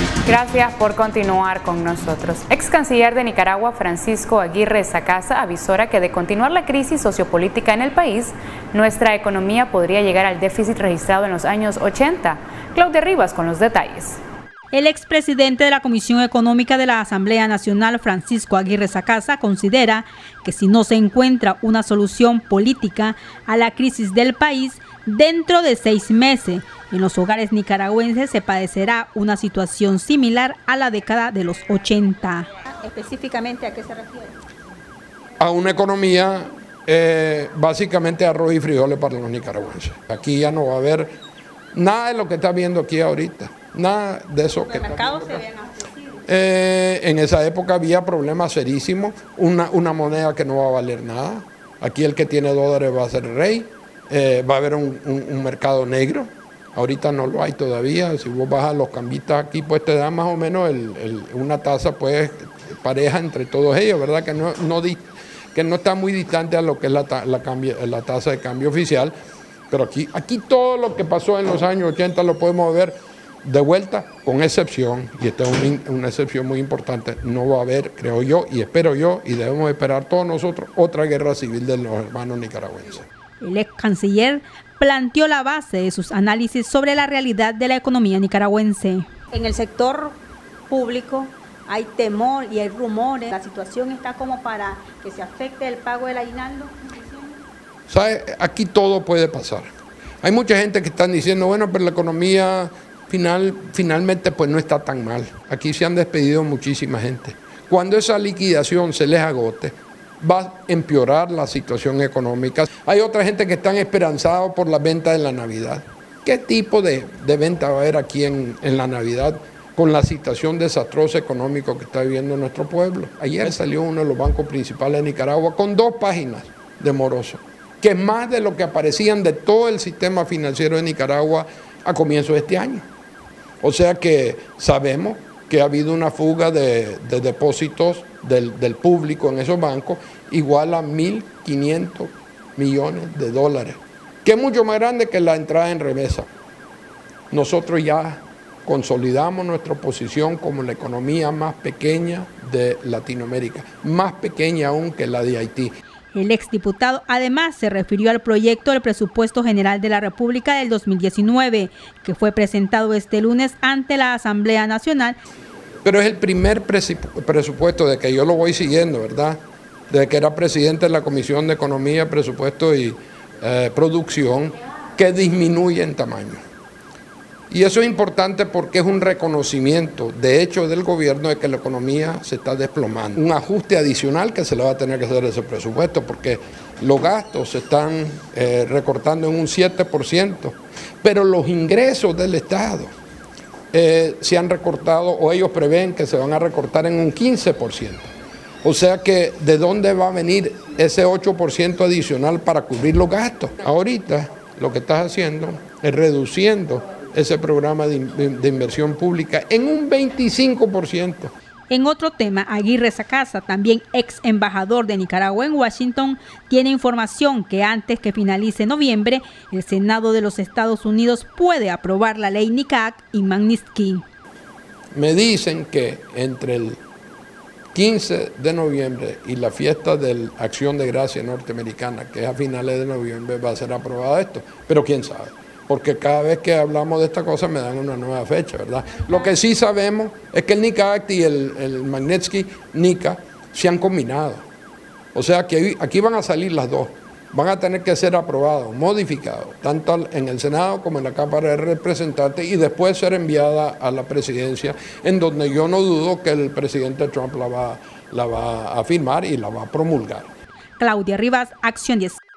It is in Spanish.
Gracias por continuar con nosotros. Ex canciller de Nicaragua, Francisco Aguirre Sacasa, avisora que de continuar la crisis sociopolítica en el país, nuestra economía podría llegar al déficit registrado en los años 80. Claudia Rivas con los detalles. El expresidente de la Comisión Económica de la Asamblea Nacional, Francisco Aguirre Sacasa, considera que si no se encuentra una solución política a la crisis del país, dentro de 6 meses, en los hogares nicaragüenses se padecerá una situación similar a la década de los 80. ¿Específicamente a qué se refiere? A una economía básicamente arroz y frijoles para los nicaragüenses. Aquí ya no va a haber nada de lo que está viendo aquí ahorita. Nada de eso que mercados se ven accesibles. En esa época había problemas serísimos, una moneda que no va a valer nada. Aquí el que tiene dólares va a ser rey, va a haber un mercado negro. Ahorita no lo hay todavía. Si vos vas a los cambistas aquí, pues te dan más o menos una tasa pues pareja entre todos ellos, ¿verdad? Que no está muy distante a lo que es la tasa de cambio oficial. Pero aquí todo lo que pasó en los años 80 lo podemos ver de vuelta, con excepción, y esta es una excepción muy importante, no va a haber, creo yo, y espero yo, y debemos esperar todos nosotros, otra guerra civil de los hermanos nicaragüenses. El ex canciller planteó la base de sus análisis sobre la realidad de la economía nicaragüense. En el sector público hay temor y hay rumores. ¿La situación está como para que se afecte el pago del aguinaldo? ¿Sabe? Aquí todo puede pasar. Hay mucha gente que están diciendo, bueno, pero la economía finalmente pues no está tan mal. Aquí se han despedido muchísima gente. Cuando esa liquidación se les agote, va a empeorar la situación económica. Hay otra gente que están esperanzados por la venta de la Navidad. ¿Qué tipo de venta va a haber aquí en la Navidad con la situación desastrosa económica que está viviendo nuestro pueblo? Ayer salió uno de los bancos principales de Nicaragua con 2 páginas de moroso, que es más de lo que aparecían de todo el sistema financiero de Nicaragua a comienzos de este año. O sea que sabemos que ha habido una fuga de depósitos del público en esos bancos igual a 1.500 millones de dólares, que es mucho más grande que la entrada en remesa. Nosotros ya consolidamos nuestra posición como la economía más pequeña de Latinoamérica, más pequeña aún que la de Haití. El exdiputado además se refirió al proyecto del Presupuesto General de la República del 2019, que fue presentado este lunes ante la Asamblea Nacional. Pero es el primer presupuesto de que yo lo voy siguiendo, ¿verdad? Desde que era presidente de la Comisión de Economía, Presupuesto y Producción, que disminuye en tamaño. Y eso es importante porque es un reconocimiento, de hecho, del gobierno de que la economía se está desplomando. Un ajuste adicional que se le va a tener que hacer a ese presupuesto porque los gastos se están recortando en un 7%, pero los ingresos del Estado se han recortado, o ellos prevén que se van a recortar en un 15%. O sea que, ¿de dónde va a venir ese 8% adicional para cubrir los gastos? Ahorita lo que estás haciendo es reduciendo ese programa de inversión pública en un 25%. En otro tema, Aguirre Sacasa, también ex embajador de Nicaragua en Washington, tiene información que antes que finalice noviembre, el Senado de los Estados Unidos puede aprobar la ley NICAC y Magnitsky. Me dicen que entre el 15 de noviembre y la fiesta de la Acción de Gracia norteamericana, que es a finales de noviembre, va a ser aprobado esto, pero quién sabe. Porque cada vez que hablamos de esta cosa me dan una nueva fecha, ¿verdad? Lo que sí sabemos es que el NICAC y el Magnitsky-NICA se han combinado. O sea que aquí van a salir las dos. Van a tener que ser aprobados, modificados, tanto en el Senado como en la Cámara de Representantes y después ser enviada a la presidencia, en donde yo no dudo que el presidente Trump la va a firmar y la va a promulgar. Claudia Rivas, Acción 10.